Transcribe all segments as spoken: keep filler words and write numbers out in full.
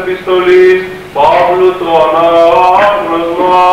επιστολής Παύλου του ανάγνωσμα.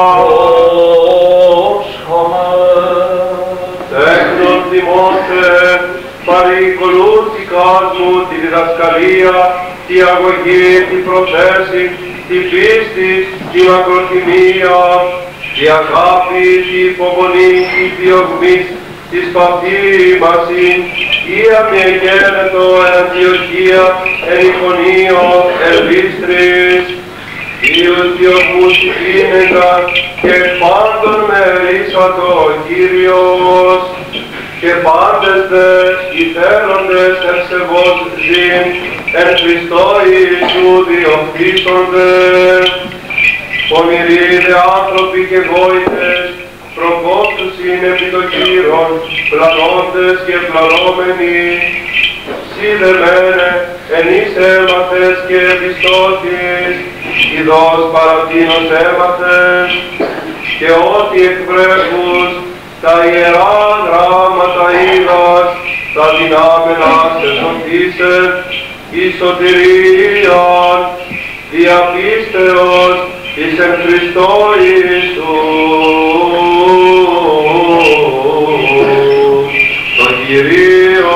Τέχνον Τιμόθε, παρηκολούθηκας μου τη διδασκαλία, τη αγωγή, την προθέση, την πίστη, την ακροθυμία, τη αγάπη, την υπομονή, την διωγμή, της παθήμασιν, η αμοιεγένετο εν Αντιοχία, εν Ιχωνίο, εν Λύστρης, Ιους διωγμούς υπήνεγα και πάντων με ρίσατο Κύριος, και πάντες δες οι θέλοντες ευσεβώς ζήν, εν Χριστώ Ιησού διοκτήσοντες, πονηροί δε άνθρωποι και γόητες, προκόπτουσιν επί το κύρον, πλανώντες και πλανόμενοι, σύ δε μένε, εν εις έμαθες και επιστώτης, ειδός παρατίνος έμαθες, και ό,τι εκβρέχους, τα ιερά γράμματα είδας, τα δυνάμενα σε σωτίσες, εις σωτηρίαν, διαπίστεως, εις εν Χριστώ Ιησού, το Κυρίο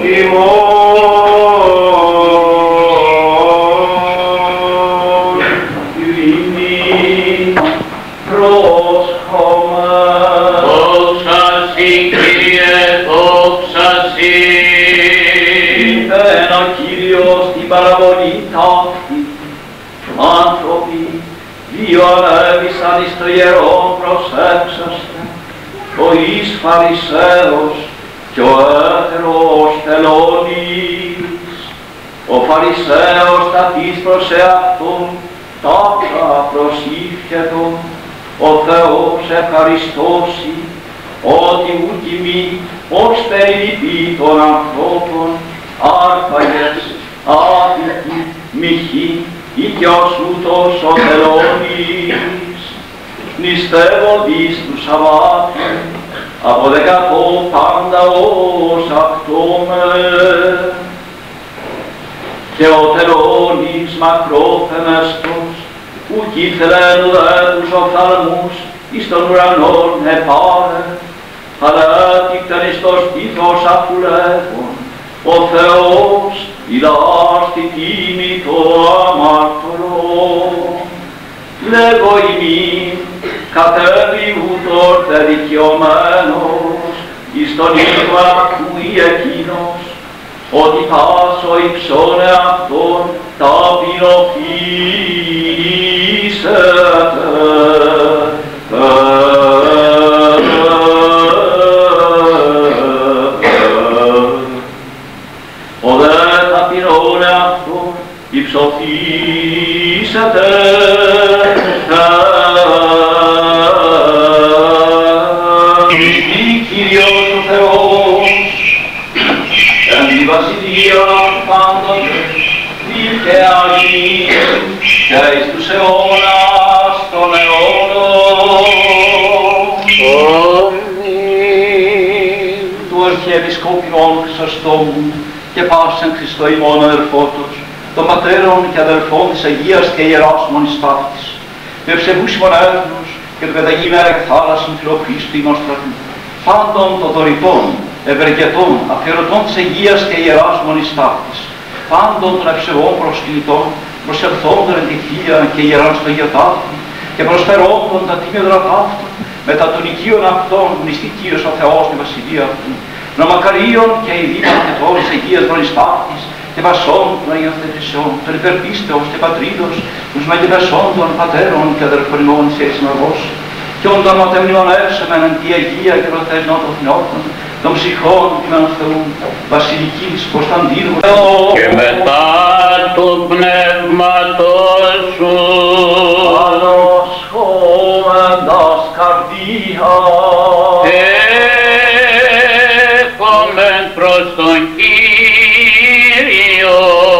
ημών. Ειρήνη πρόσχομαι. Δόξα Συ, Κύριε, δόξα Συ. Είπε ένα Κύριος την παραβολή ταύτη. Άνθρωποι, δύο ανέβησαν εις το ιερόν προσέψαστε, ο εις Φαρισαίος και ο έτερος τελώνης. Ο Φαρισαίος ταπείς προς εαυτόν, τάπτα προσήφιετον, ο Θεός ευχαριστώσει, ότι ουκ ημί ως περιλυπή των ανθρώπων, άρπαγες, άδικοι, μοιχοί, οικιός ούτως ο τελώνης, νηστεύοντις του Σαββάτου, αποδεκατώ πάντα ως αυτόμε. Και ο τελώνης μακρόθεμεστος, ουκ ήθελεν δε τους οφθαλμούς εις των ουρανών επάρε, αλλά έτυπτεν εις το στήθος αφουλεύων, ο Θεός ειδάς τη τίμη το αμαρτωλό. Λέγω ημίν, κατέβη ούτως δε δικαιωμένος, εις τον ήλιο ακούει εκείνος, ότι πάσο υψών εαυτόν ταπεινοποιήσεται. Ο δε ταπεινών εαυτόν υψωθήσεται. Κύριος ο Θεός, εν τη βασιλεία πάντοτε, δικαιαγή και εις τους αιώνας των αιώνων. Αμήν. Του Αρχιεπισκόπιον Χρυσοστόμου και πάσεν Χριστό ημών αδελφότος, των πατέρων και αδελφών της Αγίας και Ιεράς Μονής Ταύτης, με ψευούς μονεύνους και του καταγήμερα εκ θάλασσιν Φιλοχρίστου ημών στρατού, πάντων των δωρητών, ευεργετών, αφιερωτών της Αγίας και Ιεράς Μονής Ταύτης, πάντων των ευσεβών προσκυνητών, προσελθόντων εν τη Θεία και Ιεράν στο Αγίο Ταύτη, και προσφερόντων τα τίμια ταύτα, μετά των οικείων αυτών που νηστεί Κύριος ο Θεός στη βασιλεία Αυτού, νομακαρίων και ειδήμων και τόλης Αγίας Μονής Ταύτης, και βασών των Αγίων Θετησιών, των υπερπίστεως και πατρίδος, τους μεγεπεσών των πατέρων και αδερφών ημών σε συναγός, και όντων οτεμνιονεύσεμεν εν τη Αγία και προθέσνων των Θεότων, των ψυχών του Θεού, βασιλικής Κωνσταντίνου και μετά του πνεύματος σου ανοσχόμενας καρδία έχομεν προς τον Κύριο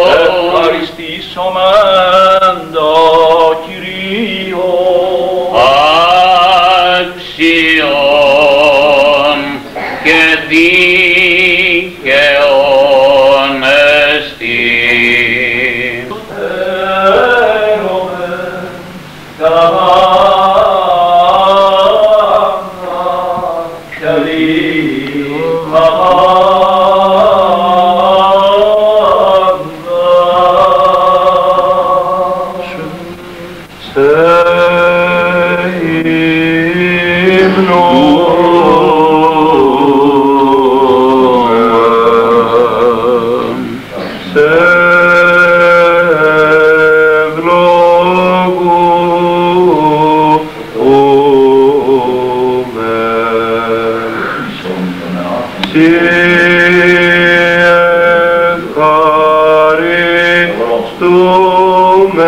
ευχαριστήσομεν το Κυρίο άξιον και δίκαιον εστίν.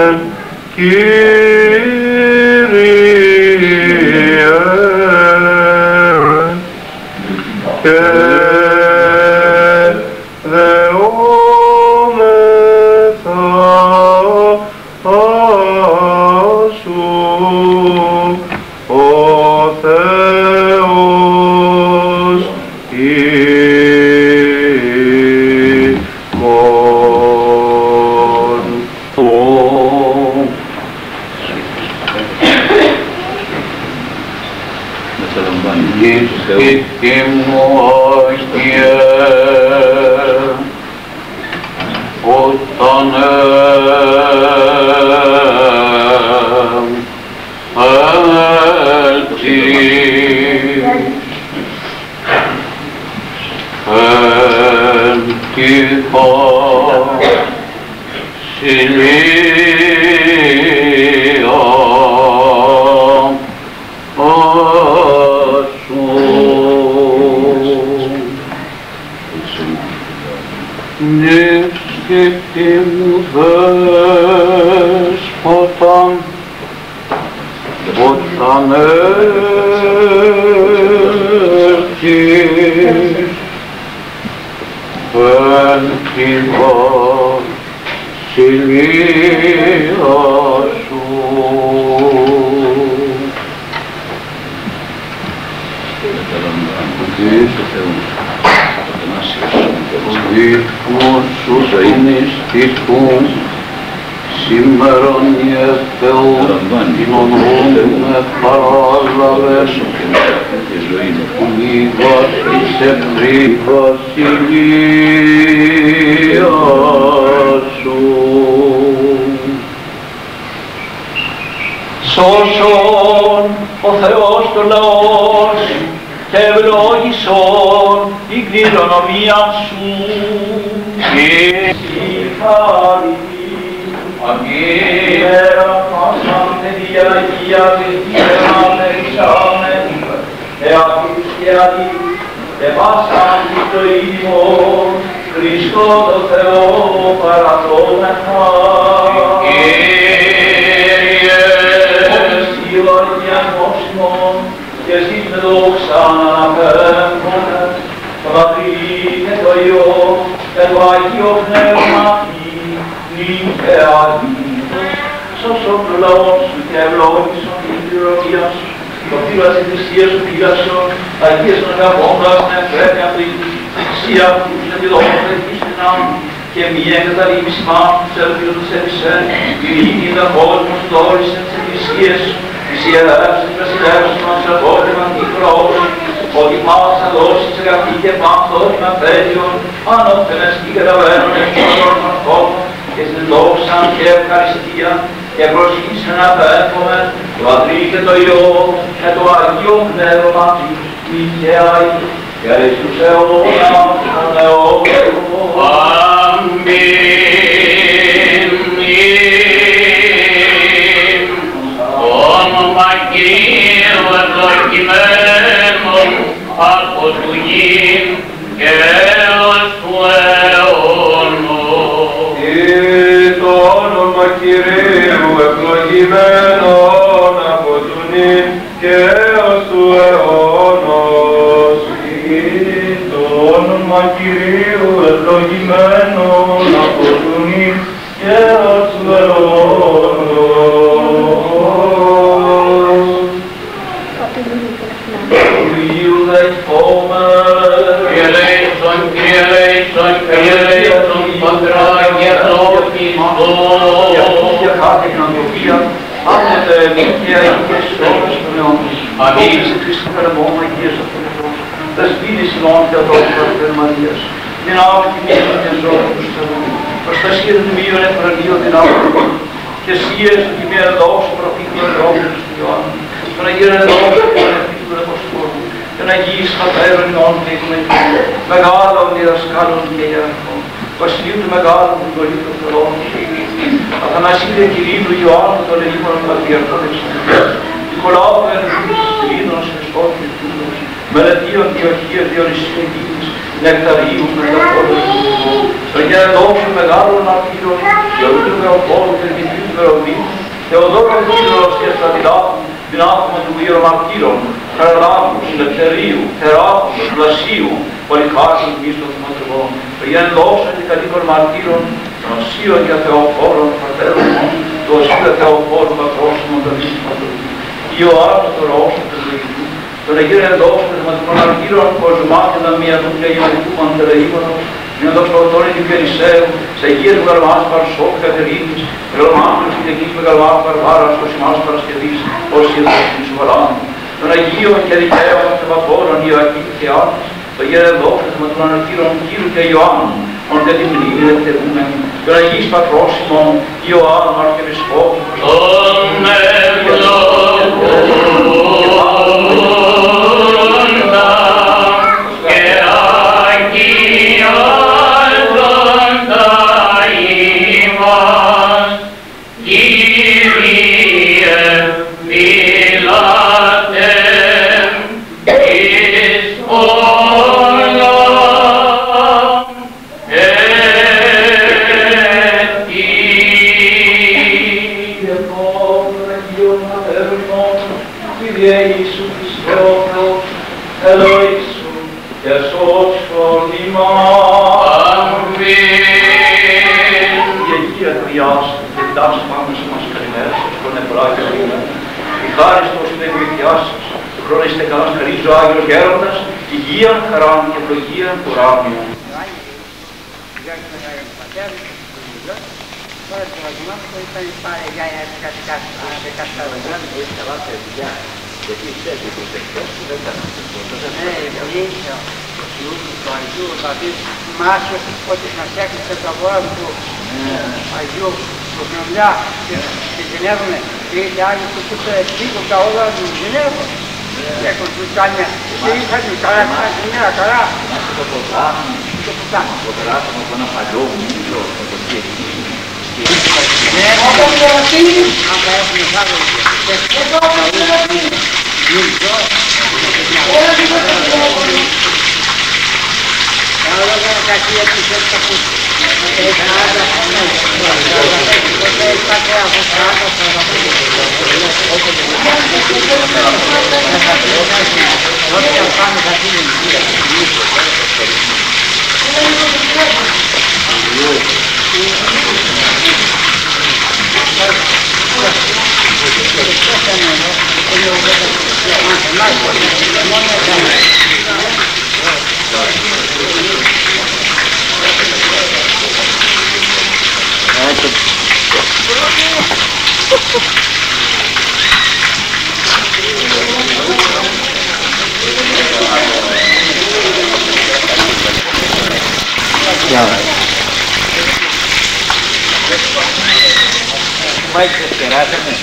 Ορθέωσεν, Κύριε, και δεόμεθα Σου, ο Θεός ημών. Όταν έλθεις εν τη βασιλεία σου. Νευσκευτή μου δέσποτα, όταν έρθεις εν τη βασιλεία σου. Δίχως σου μυστικούς σήμερον Θεού κοινωνούμε παράλαβες μη βάσισε πριν βασιλεία σου. Σώσον ο Θεός των λαός και ευλόγησον η κληρονομία σου. Αγία πάσαμε διαγία βεβαίαμε ρισάμεν και απίστιατη και πάσαν τη ζωή ημών Χριστό το Θεό παραδόμεθα. Κύριε Εσύ βαριανόσμον και εσείς με δόξαν αναπέμπουμε το Πατρί και το Υιό και το Αγίο Πνεύματι νυν και αεί. Σώσον το λαό σου και ευλόγησον την κληρονομία σου, το φύλλο της Εκκλησίας σου φύλασον, αγίεσον αγαπώντας την ευπρέπεια του Εκκλησία του και τη δόξα της δυνάμει και μη εγκαταλείπεις μάχου τους ελπίδους σε εσέν, η νύχη των κόσμων σου δόρισεν τις Εκκλησίες σου, τις ιερεύσεις της βασιλεύσης μας σε απόλυμα κύκλος, ότι μας θα δώσεις αγαθή και παντόριμα πέτειον, ανώθενες και καταβαίνουν εξωτερών των κόσμων, και στην δόξα και ευχαριστία και προσχύσαι να πέφτουμε το Πατρί και το Υιό και το Αγίο Πνεύμα νυν και αεί και εις τους αιώνας των αιώνων. Αμήν. Όνομα Κυρίου ευλογημένων από του γην και έως του αιώνος. Το όνομα Κυρίου ευλογημένον από του νυν και έως του αιώνος. Το όνομα Κυρίου ευλογημένον από του νυν και έως του αιώνος. Του Υιού δεηθόμεν. Κύριε ελέησον, Κύριε ελέησον, Κύριε ελέησον, Πατρά και Χριστός. Για αυτήν κάθε κοινωνία, άνετε νύχια και στόχος των αιώνων. Αμήν. Σε Χριστού περαιμόν, Αγίας Αυτονικός, δεσπίνης ημών και αδόχος της Μαρίας, την άορτη μήνυμα και ζώων του Θεού, προστασία του μείων εφρανίων την άορτη, και σίες του κειμένου δόξου προφήτου ανθρώπου του Ιωάννου, τον Αγίον δόξου και τον Εφήτου του Αποστόλου, τον Αγίης Πατέρων ημών και οικουμενικών, μεγάλων διδασκάλων και ιεραρχών, βασιλείου του μεγάλου του Κολίου των Θεών, Αθανασίδε Κυρίου του Ιωάννου των Ελλήνων Πατριαρχών Εξωτερικών, Νικολάου του Ενδύους, Ελλήνων Χριστών και Τούτος, Μελετίων Διοχείας Διονυσιακής, Νεκταρίου Μεταπόλου, τον Γεραδόξου μεγάλων Αρθύρων, και όλου του Θεοπόλου και Δημιουργού ημερομήνου, Θεοδόρου Κύριος και Στρατιλάτου, δυνάμωμα του ιερομαρτύρων, Χαραλάβου, Ελευθερίου, Θεράπου, Βλασίου, Πολυκάρτου, Μίστων Δημοτρικών, Πηγέν δόξα και κατοίκων μαρτύρων, των Οσίων και Θεοφόρων, Πατέρων μου, του Οσίου Θεοφόρου, Πατρόσιμων, των Δύσιμων του Ιωάννου, των Ρώσων, του Λογικού, των Αγίων δόξων και θεματικών μαρτύρων, Κοσμάτια, Δαμία, του Ιωαννικού Μαντελεήμωνος, Μιαντός Πρωτώνη του Κενισέου, σε Αγίες Μεγαλβάς Παρσόφ Κατερίνης, Μεγαλμάνους και Αγίες Μεγαλβάς Βαρβάρας, ως ημάς Παρασκευής, ως Ιερός της Βαράνου, των Αγίων και Δικαίων και Πατώρων Ιωακήμ και Άννης, των Αγίων δόξων και των Αναρχήρων Κύρου και Ιωάννου, ον και τη μνήμη δευτερούμενη, των Αγίης Πατρόσιμων Ιωάννου Αρχιεπισκόπου, τον ευλογούντα και αγιάζοντα ημάς, Κύριε φυλάτε εις όλων έτη. Κύριε Ιησού Χριστέ ο Θεός, ελοήσου και σώσον ημάς. Αμήν. Η Αγία Τριάς και τάση πάνω σε μας καλημέρα σας, τον Ευράγιο Αγίου. Η χάριστος είναι η βοήθειά σας, του χρόνου είστε καλάς χαρίζει ο Άγιος Γέροντας, υγείαν, χαράν και ευλογίαν του ουράνιου. Τώρα το μάθημα ήταν πάρε για κάτι κάτι δεκατάρα γράμμα και είχα καλά παιδιά. Γιατί ξέρεις ότι τους δεχτές που δεν ήταν αυτός. Ναι, πολύ ίσιο. Του Αγίου, δηλαδή μάσος ότι μας έκλεισε το αγώνα του Αγίου του Γνωμιά και γεννεύουμε και είχε άλλοι που τους πήγουν τα όλα του γεννεύουν. Έχουν τους κάνια και είχαν τους καλά, είχαν μια καλά. Το ποτάμι, το ποτάμι από ένα παλιό μήλο, το κερί. Ναι, όταν το ρωτήνει, αν θα έχουμε φάγο. Εδώ όταν το ρωτήνει. Όλα την ρωτήνει. Όλα τα κακία τους έτσι που έχει άντρα. Ποτέ είπατε από κάτω. Όταν πάμε θα φύγουν. Vai desesperar também.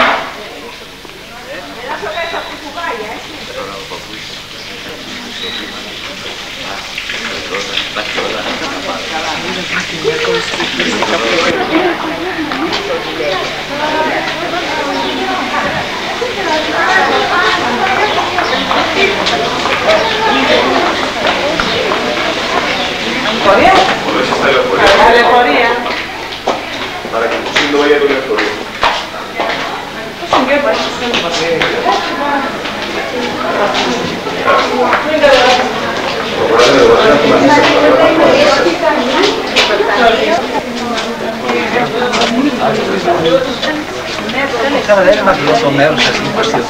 Λεωφορεία. Λεωφορεία. Para que tú sí no vayas con el problema. Cara, deve uma doação menos assim, parceiro.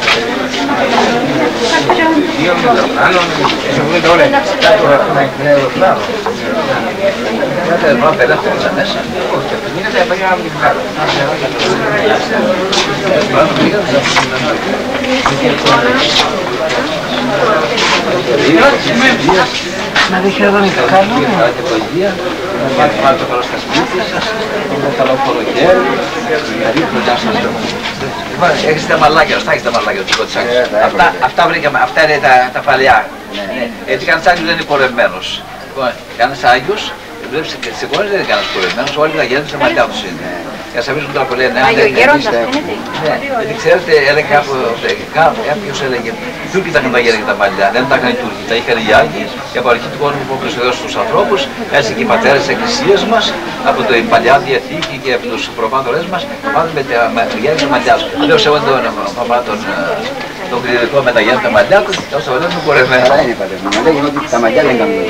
Io mi tornano, se vuoi dole, tanto come ne lo claro. Guarda, va per la cosa adesso. Mica te paghiamo di caro. Να δείχνει εδώ είναι κακάνο. Πάτε παγία, να πάτε πάτε πάνω στα σπίτια σας, ένα καλό χωροκαίρι, καλή χρονιά σας. Έχεις τα μαλάκια, αυτά έχεις τα μαλάκια του κοτσάκου. Αυτά βρήκαμε, αυτά είναι τα παλιά. Έτσι κανένας Άγιος δεν είναι πορευμένος. Κανένας Άγιος, βλέπεις και στις εικόνες δεν είναι κανένας πορευμένος, όλοι τα γέννη στα μαλλιά τους είναι. Για να βρίσκουν τώρα που λένε. Άγιο Γέροντα φαίνεται. Ναι, ξέρετε, έλεγε κάποιος έλεγε, οι Τούρκοι τα είχαν τα γέρια και τα μαλλιά, δεν τα είχαν οι Τούρκοι, τα είχαν οι Άγιοι και από αρχή του κόσμου που έδωσε στους ανθρώπους, έτσι και οι πατέρες της Εκκλησίας μας, από την Παλιά Διαθήκη και από τους προπάτορες μας, πάντα με τα γέρια και μαλλιά. Λέω σε εγώ τον παπά τον κληρικό με τα γέρια και τα μαλλιά του, όσο δεν μου κορευμένο. Καλά είναι πατέρα μου, λέγει ότι τα μαλλιά δεν κάνουν.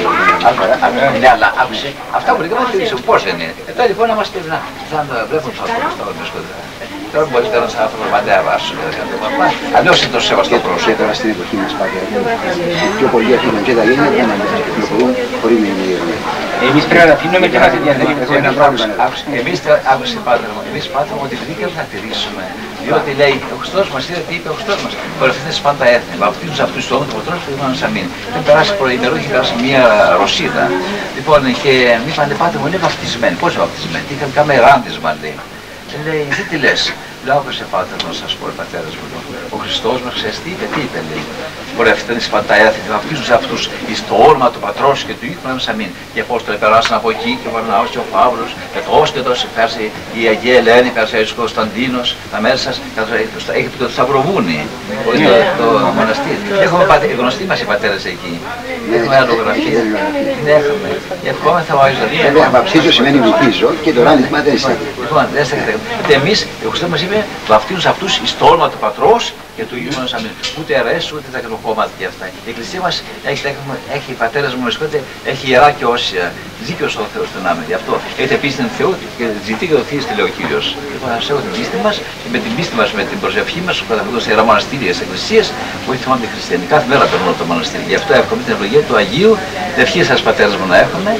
Ναι, αλλά άκουσε, αυτά που λέγαμε θεωρήσαμε πώς δεν είναι. Εδώ λοιπόν να είμαστε να βλέπουν τους ανθρώπους τώρα με σκοτεινά. Τώρα μπορείς να είσαι άνθρωπο μαντέα βάσου, αλλιώς είναι το σεβαστό πρόσωπο. Και τώρα στην εποχή μας πατέρα, πιο πολλοί αφήνουν και τα γένια και μαλλιά και κυκλοφορούν χωρίς να είναι ήρεμοι. Εμείς πρέπει να αφήνουμε και να διαδέχεται ένα πρόβλημα. Εμείς, άκουσε πάτερ μου, εμείς πάτερ μου ότι βρήκαμε να τηρήσουμε. Διότι λέει, ο Χριστός μας είδε τι είπε ο Χριστός μας. Κορευτείτε πάντα έθνη, βαπτίζουν αυτούς τους όνους του πατρός που ήμουν σαν μην. Δεν περάσει προημερό, είχε περάσει μια Ρωσίδα. Λοιπόν, και μου είπανε πάτερ μου είναι βαπτισμένοι. Πώς βαπτισμένοι, είχαν κάμε ράντισμα λέει. Λέει, τι τι λες. Λέω, άκουσε πάτερ να σας πω, πατέρας μου, ο Χριστός μας ξέρεις τι είπε, τι είπε, λέει. Πορευτείτε εις πάντα έθνη, βαπτίζουν σε αυτούς εις το όνομα του Πατρός και του Υιού του Αγίου Αμήν. Και πώς το περάσαν από εκεί και ο Βαρναός και ο Παύλος, και τόσο και τόσο πέρασε η Αγία Ελένη, πέρασε ο Κωνσταντίνος, τα μέσα σας, έχει πει το Σταυροβούνι, το μοναστήρι. Έχουμε γνωστοί μας οι πατέρες εκεί. Έχουμε αλλογραφία, την έχουμε. Ευχόμεθα ο Άγιος Δαβίδ. Βέβαια, βαπτίζω σημαίνει βυθίζω και το ράντισμα δεν στέκει. Λοιπόν, δεν στέκεται. Εμείς, ο Χριστός μας είπε, βαπτίζουν σε αυτούς εις το όνομα του Πατρός και του Υιού του Αγίου Αμήν. Ούτε αρέσει ούτε τα κακοκόμματα και αυτά. Η Εκκλησία μας έχει, έχει πατέρες μου, βρισκόνται, έχει ιερά και όσια. Δίκαιος ο Θεός τον άμε. Γι' αυτό έχετε πίστη στον Θεό και ζητεί και δοθεί στη λέει ο Κύριος. Λοιπόν, ας έχω την πίστη μας και με την πίστη μας, με την προσευχή μας, που καταφύγω σε ιερά μοναστήρια της Εκκλησίας, βοηθούμε οι χριστιανοί. Κάθε μέρα περνώ το μοναστήρι. Γι' αυτό εύχομαι την ευλογία του Αγίου, την ευχή σας πατέρες μου να έχουμε.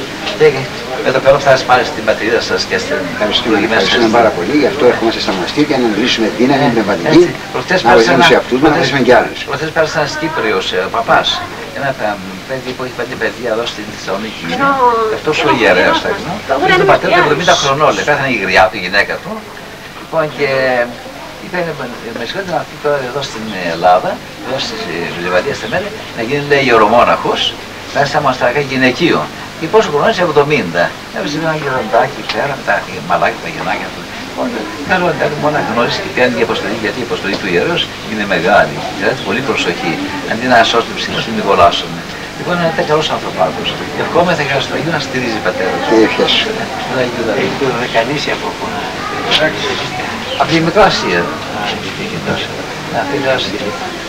Με το καλό φτάσει πάλι στην πατρίδα σας και στην Ευχαριστούμε πάρα πολύ, γι' αυτό ερχόμαστε στα μοναστήρια να αντλήσουμε δύναμη πνευματική, να βοηθήσουμε σε αυτούς, να βοηθήσουμε και άλλους. Προχθές πέρασε ένας Κύπριος παπάς, ένα παιδί που έχει πέντε παιδιά εδώ στην Θεσσαλονίκη, αυτός ο ιερέας θα είναι, είναι το πατέρα του εβδομήντα χρονών, πέθανε η γριά του, η γυναίκα του, λοιπόν και είπε με συγχωρείτε να έρθει τώρα εδώ στην Ελλάδα, εδώ στη Λιβαδία στη Μέρη, να γίνει λέει ιερομόναχος, να είναι σαν μοναστηριακά γυναικείο. Και πόσο χρονών είσαι εβδομήντα. Έβρισε ένα γεροντάκι πέρα με τα μαλάκια, τα γεννάκια του. Καλό εντέλει μόνο να γνωρίσει και κάνει η αποστολή, γιατί η αποστολή του ιερέως είναι μεγάλη. Χρειάζεται πολύ προσοχή. Αντί να σώσει την ψυχή του, μην κολλάσουμε. Λοιπόν, είναι ένα καλός ανθρωπάκος. Ευχόμεθα για τον Αγίου να στηρίζει πατέρα. Και ευχές. Έχει το Δεκανήσι από πού. Από τη Μικρά Ασία. Αυτή είναι Ασία.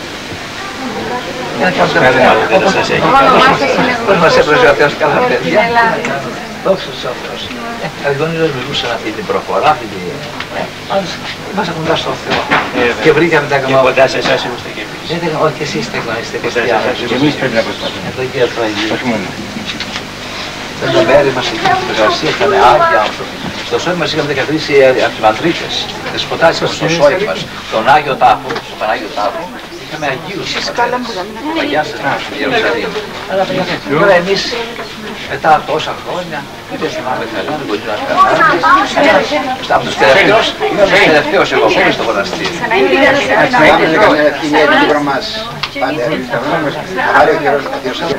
Πώς μας έπρεπε ο Θεός καλά παιδιά. Δόξα στους ανθρώπους. Οι γονείς μιλούσαν αυτή την προφορά, αυτή την... Είμαστε κοντά στον Θεό. Και βρήκαμε τα καμά... Και κοντά σε εσάς είμαστε και εμείς. Όχι και εσείς είστε χριστιανοί. Και εμείς πρέπει να προσπαθούμε. Εδώ και αυτό Αγίου. Όχι μόνο. Τα μέρη μας εκεί στην εργασία ήταν άγιοι άνθρωποι. Στο σώμα μας είχαμε καθίσει από τις μαντρίτες. Τις σποτάσεις στο σώμα μας, τον Άγιο Τάφο, στον Πανάγιο Τάφο. Είχαμε Αγίους Παγιά σας στην Ιερουσαλήμ. Αλλά τώρα εμείς μετά από τόσα χρόνια, δεν θυμάμαι καλά, δεν μπορεί να περνάμε. Από τους τελευταίους, είμαι ο τελευταίος εγώ χωρίς στο μοναστήρι. Πάμε να κάνουμε ευχή για την κύβρα μας. Πάντα άρε ο καιρός να διορθώσει.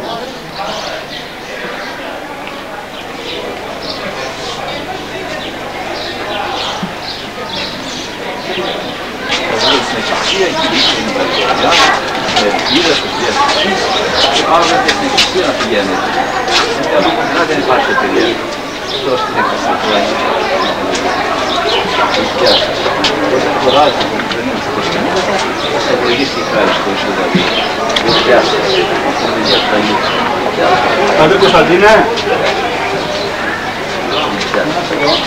Στην Εκκλησία και στην Παλαιά, με ελπίδα στους διαστήσεις και πάμε και στην Εκκλησία να πηγαίνετε. Γιατί από κοντά δεν υπάρχει εταιρεία. Αυτό στην Εκκλησία του Αγίου. Γεια σας. Όταν κουράζει που δεν είναι στο προσκυνήμα, θα σε ευλογήσει η χάρη στο Ιησού Δαβίδ. Γεια σας. Γεια του Αγίου. Πατήρ Κωνσταντίνε. Γεια σας.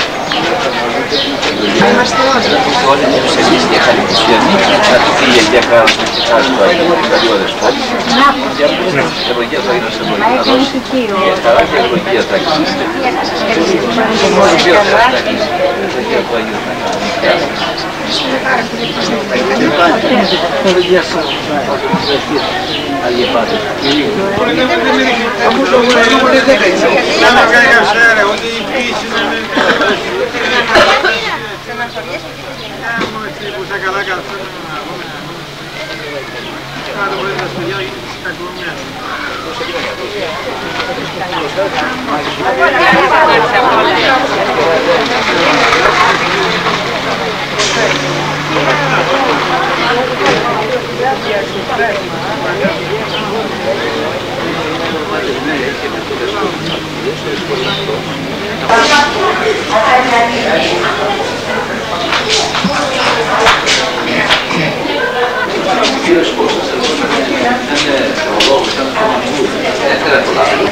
Είμαστε όλοι. Όλοι τους εμείς και καλή χριστιανοί, να του πει η Αγία Χάρος με τη χάρη του Αγίου, καλή ο Δεσπότης. Και από την ευλογία του Αγίου σε ευλογία να δώσει. Και χαρά και ευλογία θα εξήσετε. Όλοι οι δύο θα εξήσετε. Ευλογία του Αγίου θα Καλά, καλά. Κύριος Κώστας, είναι ο λόγος, έφερα το λάθος.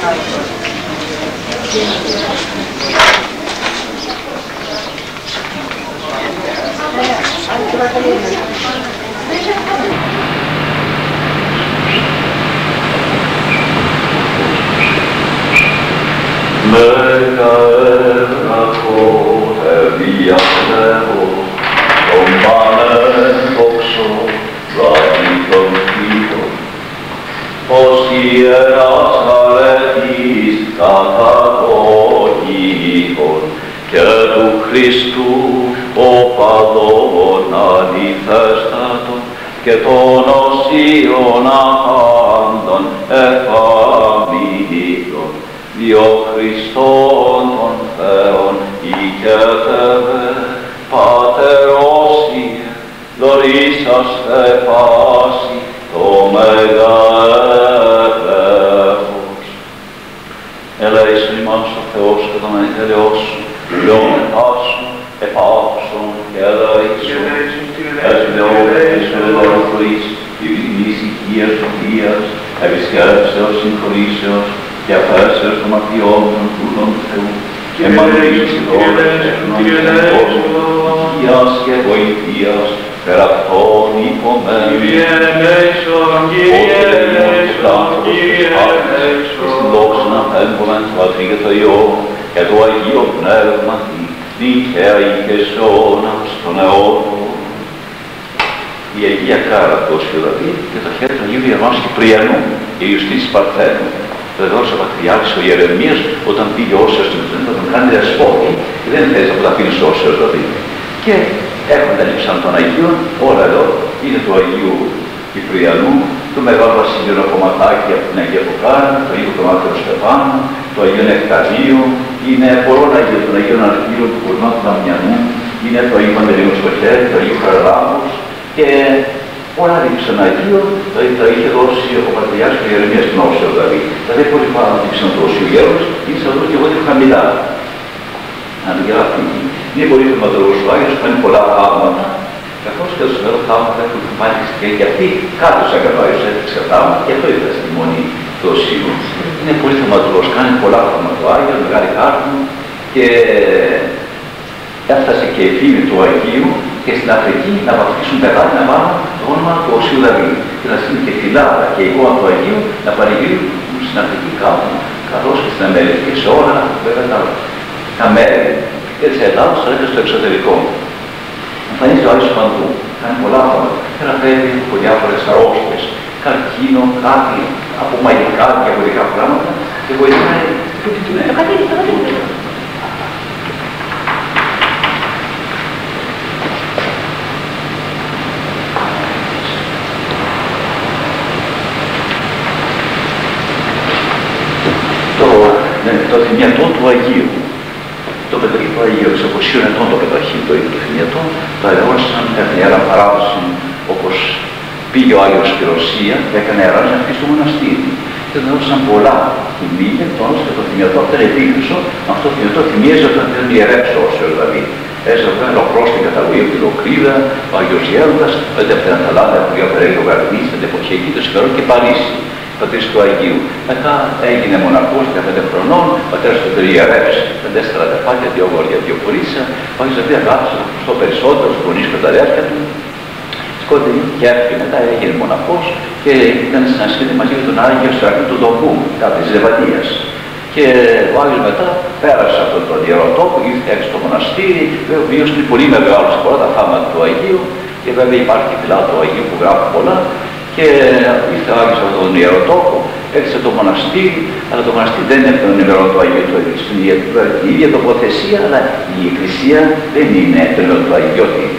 Μέγα έργο ευδιασμένο, τον πανέμποξο πλάτη των φύτων, ως ιεράς αρετής καταγωγικών και του Χριστού οπαδών αντιθέστατων και των οσίων αχάντων εφαμίλων, διο Χριστόν των Θεών οικέτευε, Πάτερ Όσιε, δωρήσαστε πάση το μέγα έπρεπος. Ελέησον ημάς ο Θεός και τον αγγελιός σου, λιών επάσου, επάσου και ελέησον, εσβεώμενες με ελεοθροής, diviniis οικίας σοφίας, επισκέψεως συγχωρήσεως και αφέσεως των μαρτιών των δούλων του Θεού, και μαντρήσεις όλες των υγείας και βοηθείας, περαυτών υπομένων, στην δόξα να πέμπομεν του Πατρί και το Υιό και το Αγίο Πνεύματι, νυχαία και σε αιώνας των αιώνων. Η Αγία Κάρα του Οσιοδαβή και το χέρι του Αγίου Ιερνός Κυπριανού και Ιουστής Παρθένου. Το έδωσε ο Πατριάρχης ο Ιερεμίας όταν πήγε όσιος στην Ιερουσαλήμ, τον κάνει δεσπότη και δεν θέλει να τα αφήνει στο όσιος δηλαδή. Και έρχονται λείψαν των Αγίων, όλα εδώ είναι του Αγίου Κυπριανού, του Μεγάλου Βασιλείου κομματάκι από την Αγία Ποκάρα, το Αγίου Κομμάτιο Στεφάνου, το Αγίου Νεκταρίου, είναι πολλών Αγίων, των Αγίων Αρχείων του Κουρνά του Δαμιανού, είναι το Αγίου Παντελείου στο χέρι, το Αγίου Χαραλάμπους και όλα δείξαν Αγίων, δηλαδή τα είχε δώσει ο Πατριάρχης και η Ιερεμία στην Όσιο δηλαδή. Δηλαδή πολύ πάρα να δείξαν το Όσιο Γέρος, είναι σαν και εγώ λίγο χαμηλά. Αν γράφει, είναι πολύ θεματολογός ο Άγιος, κάνει πολλά θαύματα. Καθώς και στο μέλλον θαύματα έχουν μάλιστα και για αυτοί κάτω σαν κατάγιος έφτιαξε θαύματα και αυτό ήταν στη μονή του Οσίου. Είναι πολύ θεματολογός, κάνει πολλά θαύματα ο Άγιος, μεγάλη χάρτη και έφτασε και η φήμη του Αγίου και στην Αφρική να βαφτίσουν πετάνε να βάλουν το όνομα του Οσίου Δαβίδ. Και να στείλουν και φυλάδα και εικόνα του Αγίου να πανηγυρίζουν στην Αφρική κάπου, καθώς και στην Αμερική και σε όλα βέβαια τα, τα μέρη και της Ελλάδας αλλά και στο εξωτερικό. Εμφανίζεται ο Άγιος παντού, κάνει πολλά πράγματα. Θεραπεύει από διάφορες αρρώστιες, καρκίνο, κάτι από μαγικά διαφορετικά πράγματα και βοηθάει το τι του είναι. Το θυμιατό του Αγίου. Το πετραχή του Αγίου, εξ αποσίων ετών το πετραχή το ίδιο το θυμιατό, το αγιώσαν, έκανε ιερά παράδοση όπως πήγε ο Άγιος στη Ρωσία και έκανε ιερά να χτίσει το μοναστήρι. Και δώσαν πολλά θυμία, τόνος και το θυμιατό αυτό είναι επίκρισο, αυτό το θυμιατό θυμίζει όταν δεν ιερέψω όσο δηλαδή. Έζευε ολοκληρώσει την καταγωγή από τη Λοκρίδα, ο Άγιος Γέροντας, ο δεύτερη Ανταλάδα που διαφέρει το Γαρδί, στην εποχή εκεί, το Σφαιρό και Παρίσι. Πατρίς του Αγίου. Μετά έγινε μοναχός δεκαπέντε χρονών, πατέρας του περιερέψει με τέσσερα αδερφάκια, δύο αγόρια, δύο κορίτσια. Ο Άγιος Δαβίδ αγάπησε το Χριστό περισσότερο, τους γονείς και τα αδέρφια του. Σκότεινε και έφυγε μετά, έγινε μοναχός και ήταν σε ένα σχέδιο μαζί με τον Άγιο Στράκη του Δοκού, κάτω της Λεβαντίας. Και ο Άγιος μετά πέρασε αυτόν τον ιερό τόπο, ήρθε έξω στο μοναστήρι, ο οποίος είναι πολύ μεγάλος σε πολλά τα θαύματα του Αγίου και βέβαια υπάρχει φυλά του Αγίου που γράφει πολλά. Και ήρθε ο Άγιος από τον ιερό τόπο, έδειξε το μοναστήρι, αλλά το μοναστήρι δεν είναι το νερό του Αγίου του Αγίου. Στην ίδια τοποθεσία, αλλά η Εκκλησία δεν είναι το νερό του Αγίου. Το μοναστήρι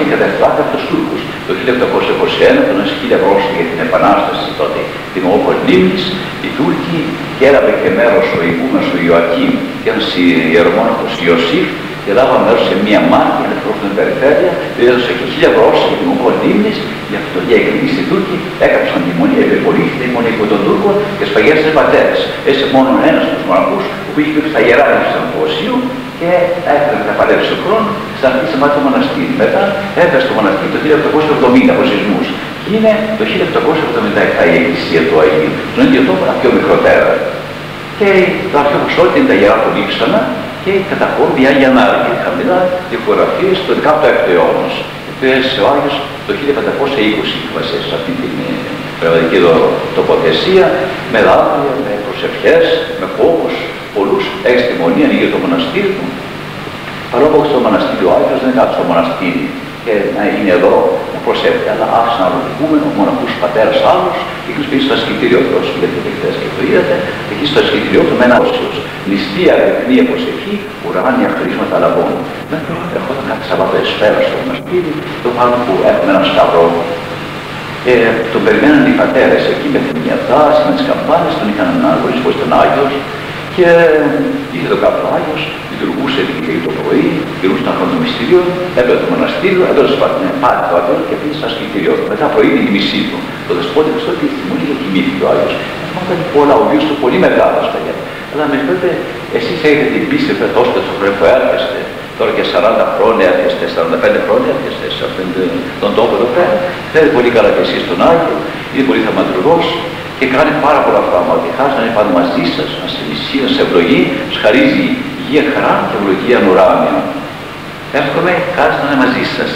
κατεφτάται από τους Τούρκους. Το χίλια οκτακόσια είκοσι ένα, τον χίλια πρόσφυγε για την επανάσταση τότε δημόπων Λίμνης, οι Τούρκοι, και έλαβε και μέρος ο ηγούμενος ο Ιωακήμ και ένας ιερομόναχος Ιωσήφ, και λάβαμε μέρος σε μία μάχη με την περιφέρεια, έδωσε και χίλια πρόσφυγε για δημόπων Λίμνης, γι' αυτό οι εκκλήσεις οι Τούρκοι έκαψαν τη μονή, επιπολίθηκε η μονή των Τούρκων και σφαγιάσαν πατέρες. Έσε μόνο ένας από τους μοναχούς που είχε πει στα ιερά του Σαμποσίου και έφερε να παλέψει ο χρόνο, θα αρχίσει να μάθει το μοναστήρι. Μετά έφερε στο μοναστήρι το χίλια οκτακόσια εβδομήντα από σεισμούς. Και είναι το χίλια οκτακόσια εβδομήντα επτά η εκκλησία του Αγίου. Στον ίδιο τόπο, αλλά πιο μικρότερα. Και το αρχαίο Μοσόλ είναι τα ιερά του Λείψανα και η κατακόμβη Άγια Νάρκη, χαμηλά δικογραφίες του δεκάτο έκτο αιώνα. Που έζησε ο Άγιος το χίλια πεντακόσια είκοσι βασές σε αυτή την πνευματική τοποθεσία, με δάκρυα, με προσευχές, με φόβους, πολλούς. Έχει τη μονή, ανοίγει το μοναστήρι του. Παρόλο που στο μοναστήρι ο Άγιος δεν κάτσε στο μοναστήρι και να είναι εδώ να προσεύχεται, αλλά άφησε ένα λογικούμενο, μοναχούς πατέρας άλλους, και εκεί πήγε στο ασκητήριο του, όσο πήγατε χθες και το είδατε, εκεί στο ασκητήριο του με ένα όσιος. Νηστεία, αγρυπνία, προσευχή, ουράνια χρήσματα λαβών. Μετά έρχονταν κάτι Σαββάτο εσφαίρα στο μοναστήρι, το πάνω που έχουμε έναν σταυρό. Και τον περιμέναν οι πατέρες εκεί με την μια τάση, με τις καμπάνες, τον είχαν αναγνωρίσει πως ήταν Άγιος. Και ήρθε το κάποιο Άγιος, λειτουργούσε και το πρωί, λειτουργούσε το χρόνο μυστήριο, έπαιρνε το μοναστήριο, έδωσε πάλι το Άγιο και πήγε στο ασκητήριό του. Μετά πρωί είναι η μισή του. Το δεσπότη Χριστό και στη μονή και κοιμήθηκε ο Άγιος. Αυτό ήταν πολλά, ο βίος του πολύ μεγάλος παιδιά. Αλλά με λέτε, εσείς έχετε την πίστη που τόσο το χρόνο που έρχεστε. Τώρα και σαράντα χρόνια έρχεστε, σαράντα πέντε χρόνια έρχεστε σε αυτόν τον τόπο εδώ πέρα. Θέλετε πολύ καλά και εσείς τον Άγιο, είναι πολύ θαυματουργός. Και κάνει πάρα πολλά πράγματα. Χάρη να είναι πάνω μαζί σας, να σε νησί, να σε ευλογεί, σας χαρίζει υγεία, χαρά και ευλογία ουράνια. Εύχομαι χάρη να είναι μαζί σας.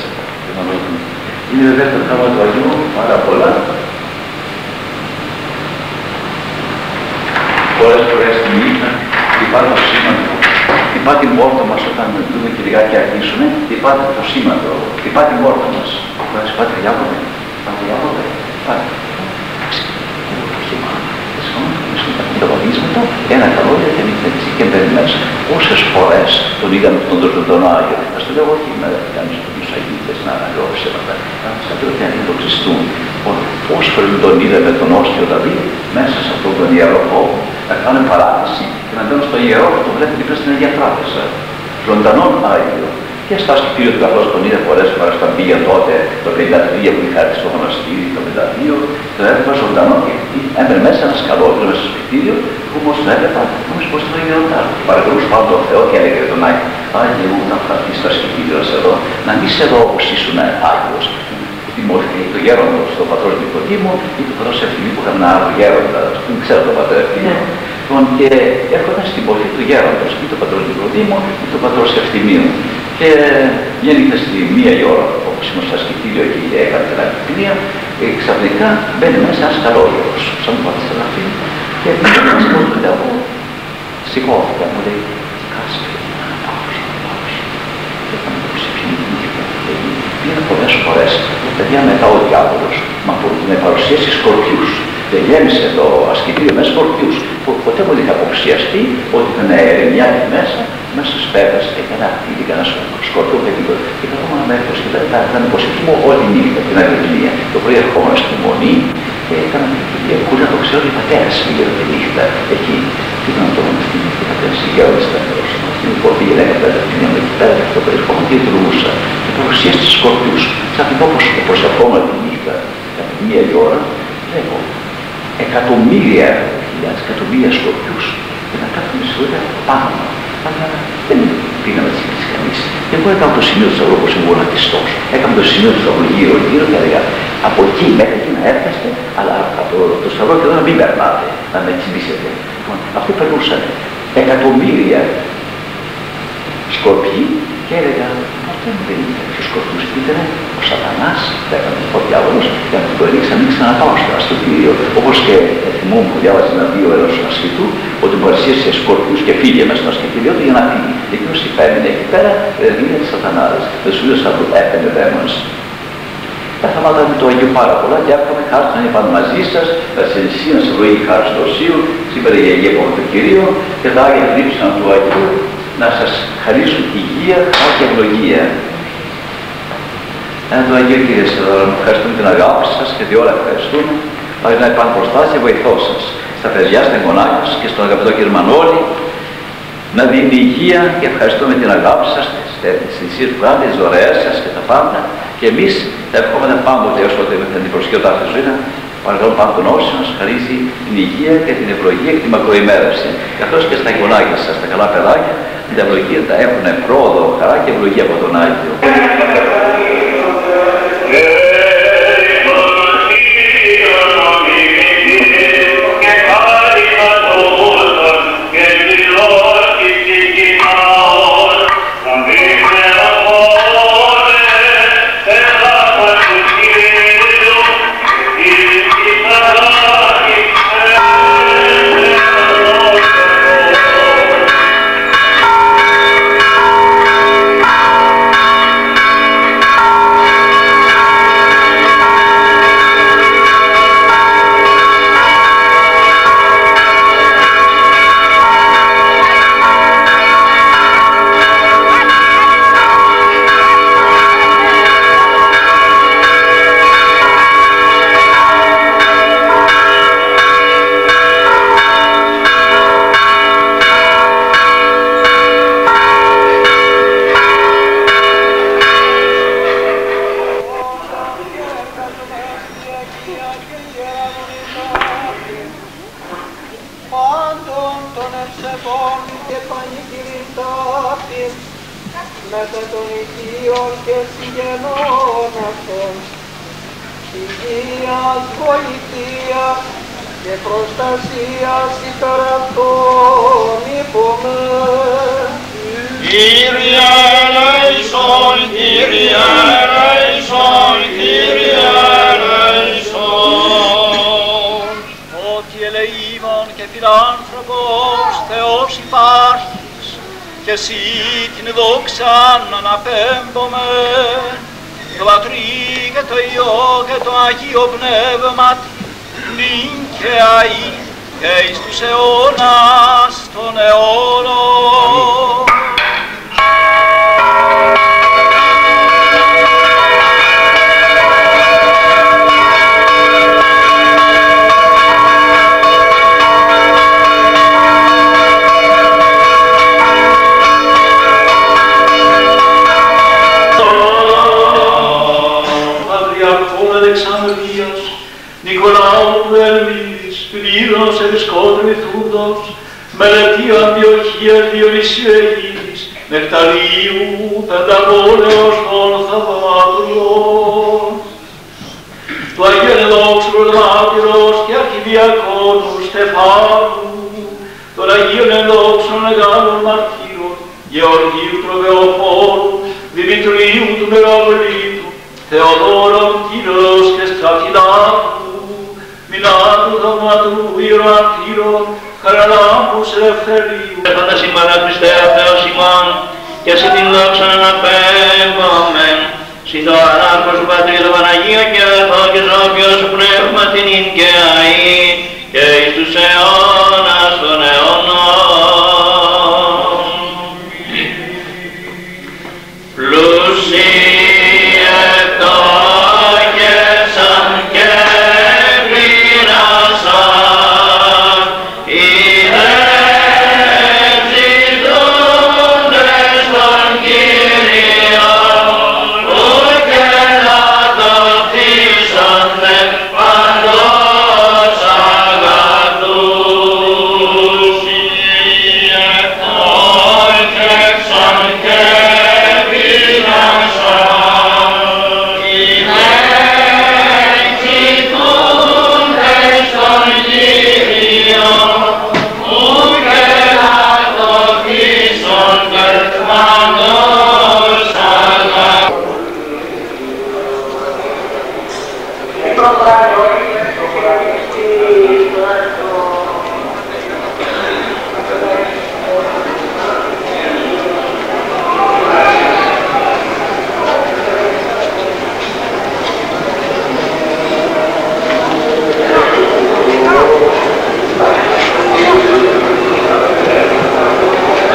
Είναι βέβαια το θέμα του Αγίου πάρα πολλά. Πολλές φορές τη νύχτα υπάρχει το σήμαντο. Υπάρχει την πόρτα μας όταν δούμε και λιγάκι αρχίσουμε, υπάρχει το σήμαντο. Υπάρχει την πόρτα μας. Υπάρχει Ιάκωβε. Υπάρχει Ιάκωβε. Τα βαδίσματα, ένα καλό για την εκθέτηση και μπαίνοντας όσες φορές τον είδαμε τον τον Άγιο. Ας το λέω όχι με κάνεις τους Αγίτες να αναλόγω ψέματα. Σαν το ότι αν το ξεστούν. Όσες φορές τον είδαμε τον Όστιο Δαβίδ μέσα σε αυτόν τον ιερό χώρο να κάνουν παράδειση και να μπαίνουν στο ιερό και τον βλέπουν δίπλα στην Αγία Τράπεζα. Ζωντανόν Άγιο. Και στα σκητήριο του καθώς τον είδε πολλές φορές όταν πήγε τότε το πενήντα τρία που είχε έρθει στο μοναστήρι, το πενήντα δύο, το έβλεπα ζωντανό και έμπαινε μέσα ένα σκαλόπουλο μέσα στο σπιτήριο που όμως το έβλεπα, όμως πως το ίδιο ρωτά. Παρακολούσε πάνω τον Θεό και έλεγε τον Άγιο, Άγιε μου να θα έρθεις στο σκητήριο εδώ, να μην σε δω όπως ήσουν Άγιος. Τη μορφή του γέροντος, του πατρός Νικοδήμου ή του πατρός Ευθυμίου που είχαμε ένα άλλο γέροντα, δεν ξέρω τον πατρό Ευθυμίου. Λοιπόν, και έρχονταν στην μορφή του γέροντος ή του πατρός Νικοδήμου ή του πατρός Ευθυμίου. Και μια νύχτα στη μία η ώρα, όπως ήμουν στο ασκητήριο και έκανε την αγρυπνία, ξαφνικά μπαίνει μέσα ένας καλόγερος, σαν το πατρός Ευθυμίου. Και πήγε να σκοτώνεται από σηκώθηκα, μου λέει, κάτσε να πάω, να πάω. Και θα με πήγαινε πολλές φορές, παιδιά μετά ο διάβολος, μα με παρουσίασε σκορπιούς. Δεν γέμισε το ασκητήριο με σκορπιούς. Ποτέ μου δεν είχα αποψιαστεί ότι ήταν ερημιά εκεί μέσα, μέσα στους πέδες, έκανα κτίρι, έκανα σκορπιό και τίποτα. Και καθόμουν με έρθος και τα ήταν υποσχετισμό όλη νύχτα την αγρυπνία. Το πρωί ερχόμουν στη μονή και έκανα την που να το ξέρω οι πατέρες πήγαινε τη νύχτα εκεί. Τι ήταν το μοναστή μου, οι πατέρες ηγέοντες σταθερός. Λοιπόν πήγαινε έκανα την νύχτα εκεί πέρα και αυτό περιεχόμουν και λειτουργούσα. Και παρουσίασε τους σκορπιούς. Ξαφνικά όπως ερχόμουν τη νύχτα, κατά μία η ώρα, βλέπω εκατομμύρια, χιλιάδες εκατομμύρια σκορπιούς και να κάθομαι σε όλα πάνω. Αλλά δεν πήγαμε έτσι και κανείς. Εγώ έκανα το σημείο του σταυρού όπως ήμουν ατιστός. Έκανα το σημείο του σταυρού γύρω γύρω και έλεγα από εκεί μέχρι εκεί να έρχεστε, αλλά από το σταυρό και εδώ να μην περνάτε, να με τσιμπήσετε. Λοιπόν, αυτοί περνούσαν εκατομμύρια σκορπιοί και έλεγα ποτέ δεν είναι τέτοιους σκορπιούς. Ήταν ο Σατανάς, λέγανε ο διάβολος, και αν το έριξα μην ξαναπάω στο αστοποιείο. Όπως και θυμόμουν που διάβαζε ένα βίο ενός ασκητού, ότι μου παρουσίασε σκορπιούς και φύγε μέσα στο ασκητήριό του για να φύγει. Εκείνος υπέμεινε εκεί πέρα, είναι της Σατανάδας. Δεν σου λέω σαν το έπαινε δαίμονες. Τα θέματα με το Αγίου πάρα πολλά και εύχομαι χάρη να είναι πάνω μαζί σας, να σε νησί, να σε ευλογεί χάρη στο Οσίου, σήμερα η Αγία Πόρτα του Κυρίου και τα Άγια Λείψανα του Αγίου να σας χαρίσουν υγεία, χαρά και ευλογία. Ένα του Αγίου Κύριε Σεδόρο, ευχαριστούμε την αγάπη σας και διόλα ευχαριστούμε. Πάει να υπάρχουν μπροστά και βοηθό σας. Στα παιδιά, στα εγγονάκια σας και στον αγαπητό κύριο Μανώλη, να δίνει υγεία και ευχαριστούμε την αγάπη σας, τις θυσίες που κάνετε, τις δωρεές σας και τα πάντα. Και εμείς θα ευχόμαστε πάντοτε έως τότε με την προσχέωτα αυτή ζωή να παρακαλούμε πάνω τον όσοι μας χαρίζει την υγεία και την ευλογία και τη μακροημέρευση. Καθώς και στα εγγονάκια σας, τα καλά παιδάκια, την ευλογία τα έχουν πρόοδο, χαρά και ευλογία από τον Άγιο. Μέσα των οικείων και συγγενών αυτών, υγείας, βοηθείας και προστασίας υπέρ αυτών υπομέν. Κύριε ελέησον, Κύριε ελέησον, Κύριε ελέησον. Ότι ελεήμων και φιλάνθρωπος Θεός υπάρχεις, και εσύ την δόξαν αναπέμπομαι, το Πατρί και το Υιό και το Αγίο Πνεύμα, νυν και αεί και εις τους αιώνας των αιώνων. Αλεξανδρίας, Νικολάου του Ελμίδης, Πλήρωνος Επισκότου Μηθούδος, Μελετίου Αντιοχίας Διονυσίου Αιγίδης, Νεκταρίου Πενταγώνεως των Θαυματουργών, του Αγίου Ενδόξου Πρωτομάρτυρος και Αρχιδιακόνου Στεφάνου, των Αγίων Ενδόξων Μεγάλων Μαρτύρων, Γεωργίου Τροβεοφόρου, Δημητρίου του Μεγαβλήτου, Θεοδόρων Κύριος και Στρατιλάτου, Μιλάτου Θαυματρού Ιεροαρχήρων, Χαραλάμπους Ελευθερίου. Έφαντα σήμανα Χριστέ Θεός ημών, και σε την δόξα αναπέμπομεν, συν το ανάρχος του Πατρί το Παναγίο και Αγαθό και Ζώπιος Πνεύμα την ίν και αεί, και εις τους αιώνας των αιώνων. Πλούσιοι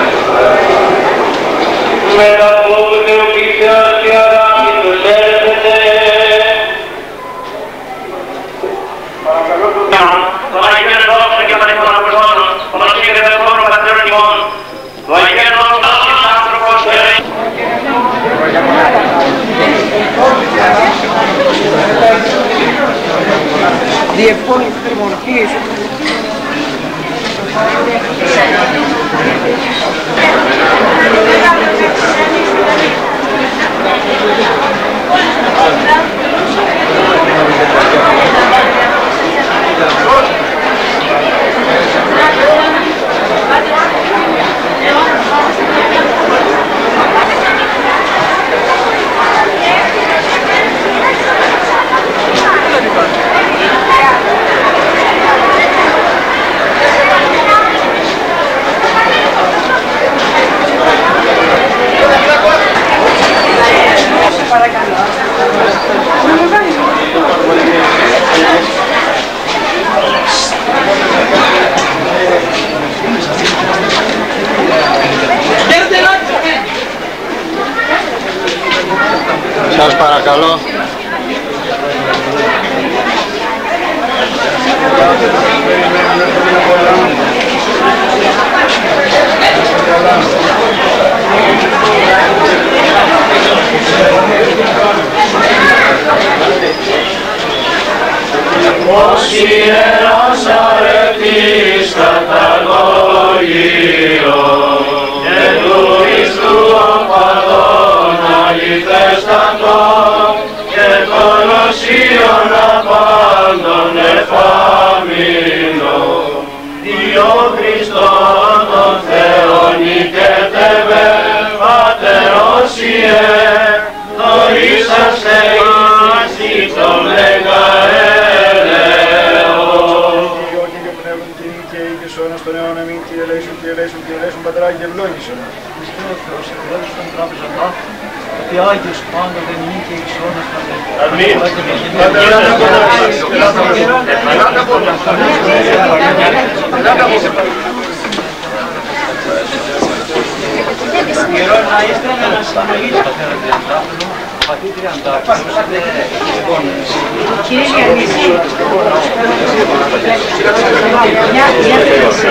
με τα πόδια και ο Πίθεας και αγάπη τους έρχεται διευκόλυνση της μορφής. Σας παρακαλώ. Ως ιεράς αρετής καταλόγιον και του Χριστού οπαδών αληθέστατον και των οσίων απάντων εφάμινων διό Χριστόν τον Θεόν νικέτευε Πάτερ Όσιε θωρήσαστε εις το μέγα στον αιώνα μην και ελέησον και ελέησον και ελέησον πατρά και ευλόγησον. Χριστέ ο Θεός, εκδόντως των τράπεζων μα, ότι Άγιος πάντοτε δεν είναι και εις αιώνας πατέρα. Αμήν. Ιερόν να είστε να συναγείς πατέρα Τριαντάφυλλο, πατήτρια Αντάφυλλο, λοιπόν, Κύριε Γιάννηση, μια θέληση.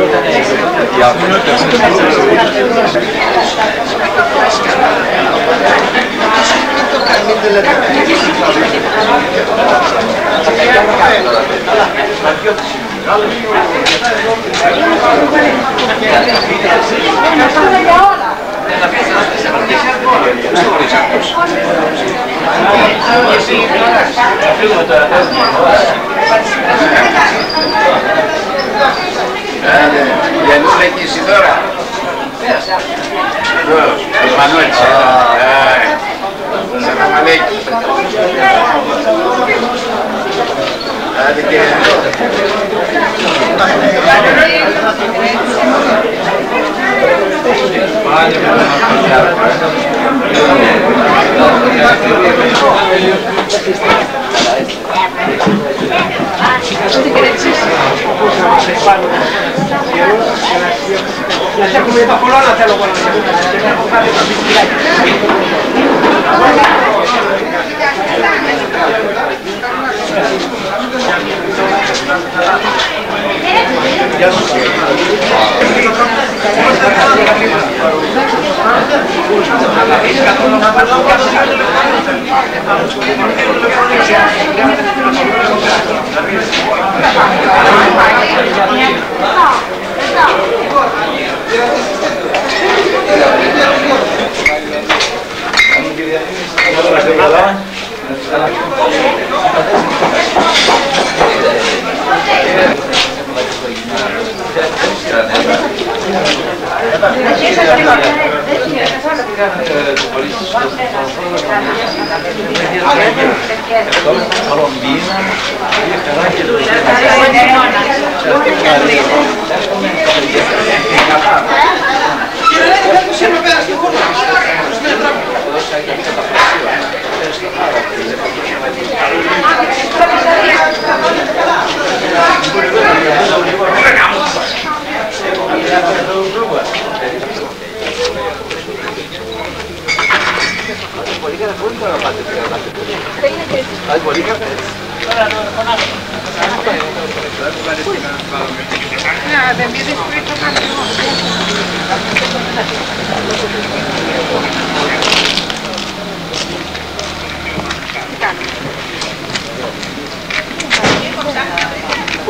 Γιαννούλα και Ισιδώρα. Ποιος, ο Μανώλης. Σαλάμ αλέικουμ. Άντε κύριε. Να σε έχουμε τα πολλά να θέλω να έχω κάτι να πει. Γεια σου.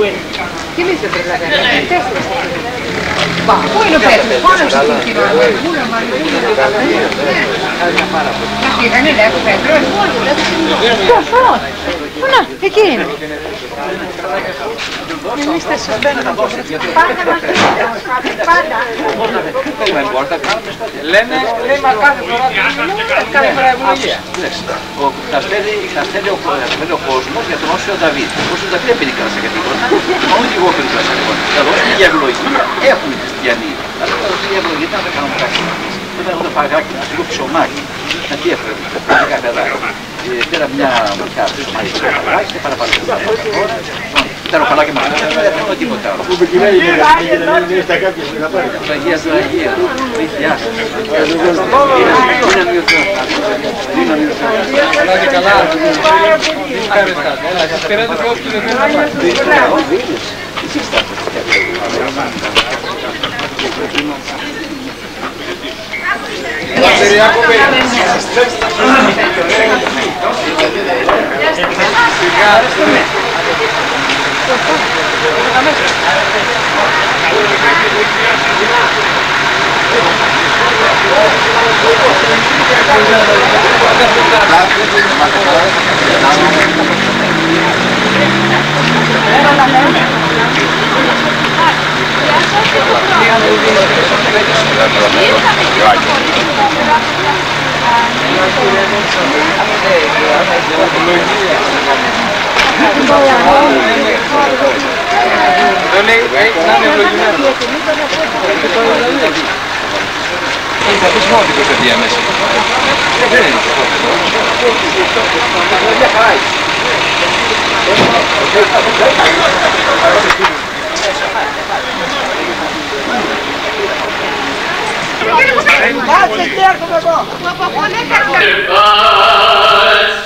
Chi mi sembra la Ma poi lo penso, poi non si continua a fare una ma non si fa niente, però è buono. Una, e chi è? Mi sta sostenendo. Parla macchina, parla. Λέμε, λέει μακάρι τώρα κάνει παραγωγία. Θα στέλνει ο κόσμος για τον Όσιο Δαβίδ. Ο Όσιος Δαβίδ δεν πήρε καλά σε κατηγορία. Μόνο και εγώ πήρε καλά σε κατηγορία. Θα δώσουμε για ευλογία. Έχουν οι χριστιανοί. Θα δώσουμε για ευλογία. Δεν θα κάνουμε κάτι. Δεν θα έχουν παγάκι, λίγο ψωμάκι. Να τι έφερε. Δέκα παιδάκια. Πήρα μια μορφιά ψωμάκι και παγάκι και παραπάνω. Ήταν ο παλάκι μας, δεν έφερε τίποτα άλλο. Αγία του Αγία, βοήθειά σας. Δύναμη ο Θεός. Δύναμη ο Θεός. Καλά και καλά. Σπεράτε Θεός και δεν θέλετε. Εσείς θα θα πεις μόνο την παιδιά μέσα. Δεν είναι. Κάτσε και έρχομαι εγώ. Ευχαριστώ.